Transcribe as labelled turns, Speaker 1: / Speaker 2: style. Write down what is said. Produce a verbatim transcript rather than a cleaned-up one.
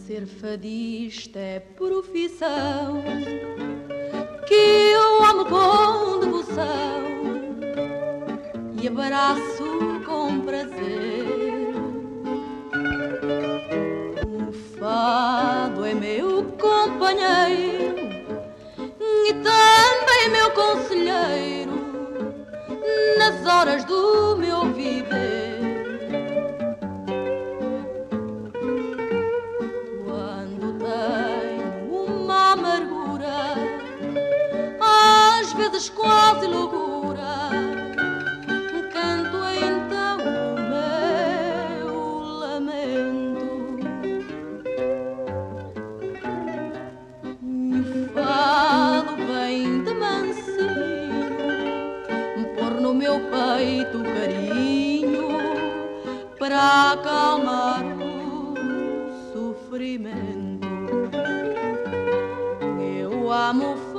Speaker 1: Ser fadista é profissão que eu amo com devoção e abraço com prazer. O fado é meu companheiro e também meu conselheiro nas horas do meu viver. Quando tenho uma amargura, às vezes quase loucura, canto então o meu lamento. E o fado vem de mansinho pôr no meu peito carinho para acalmar o sofrimento. Eu amo o